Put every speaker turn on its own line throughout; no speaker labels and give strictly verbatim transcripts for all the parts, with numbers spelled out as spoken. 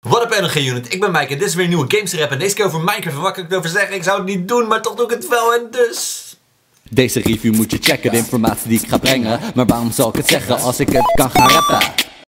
What up N G Unit, ik ben Mike en dit is weer een nieuwe Games Rap en deze keer over Minecraft. En wat kan ik erover zeggen? Ik zou het niet doen, maar toch doe ik het wel en dus...
Deze review moet je checken, de informatie die ik ga brengen. Maar waarom zal ik het zeggen als ik het kan gaan rappen?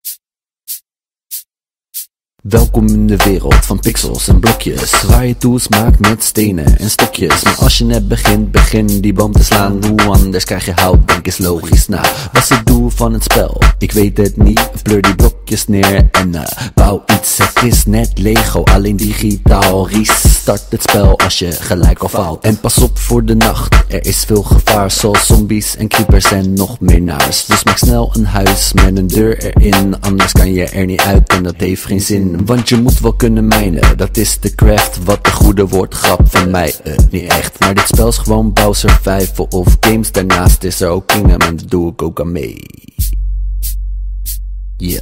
Welkom in de wereld van pixels en blokjes, waar je tools maakt met stenen en stokjes. Maar als je net begint, begin die boom te slaan. Hoe anders krijg je hout, denk is logisch. Nou, wat is het doel van het spel? Ik weet het niet, pleur die blokjes neer en uh, bouw iets. Het is net Lego, alleen digitaal. Restart het spel als je gelijk al faalt. En pas op voor de nacht, er is veel gevaar, zoals zombies en creepers en nog meer naars. Dus maak snel een huis met een deur erin, anders kan je er niet uit en dat heeft geen zin. Want je moet wel kunnen mijnen, dat is de craft. Wat de goede woordgrap van mij, uh, niet echt. Maar dit spel is gewoon bouw, survival of games. Daarnaast is er ook Kingdom en dat doe ik ook aan mee. Yeah.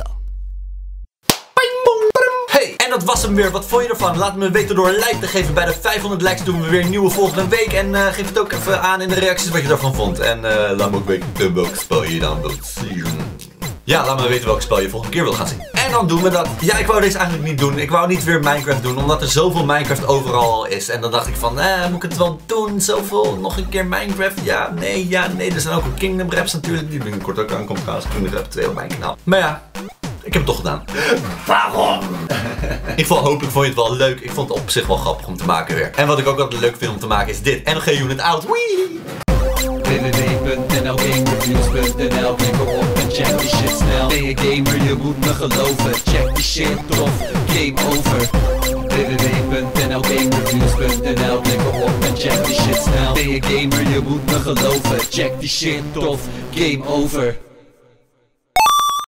Hey, en dat was hem weer. Wat vond je ervan? Laat me weten door een like te geven. Bij de vijfhonderd likes doen we weer een nieuwe volgende week. En uh, geef het ook even aan in de reacties wat je daarvan vond. En uh, laat me ook weten welk spel je dan wilt zien. Ja, laat me weten welk spel je volgende keer wilt gaan zien. En dan doen we dat. Ja, ik wou deze eigenlijk niet doen. Ik wou niet weer Minecraft doen, omdat er zoveel Minecraft overal al is. En dan dacht ik van, eh, moet ik het wel doen? Zoveel, nog een keer Minecraft? Ja, nee, ja, nee. Er zijn ook Kingdom Raps natuurlijk, die binnenkort ook aankomt trouwens. Kingdom Rap twee op mijn kanaal. Maar ja, ik heb het toch gedaan. Waarom? In ieder geval hopelijk vond je het wel leuk. Ik vond het op zich wel grappig om te maken weer. En wat ik ook altijd leuk vind om te maken is dit. N G Unit out. Wee!
w w w punt n l gamereviews punt n l Klik erop en check die shit snel. Ben je gamer, je moet me geloven. Check die shit tof, game over. w w w punt n l gamereviews punt n l Klik erop en check die shit snel. Ben je gamer, je moet me geloven. Check die shit tof, game over.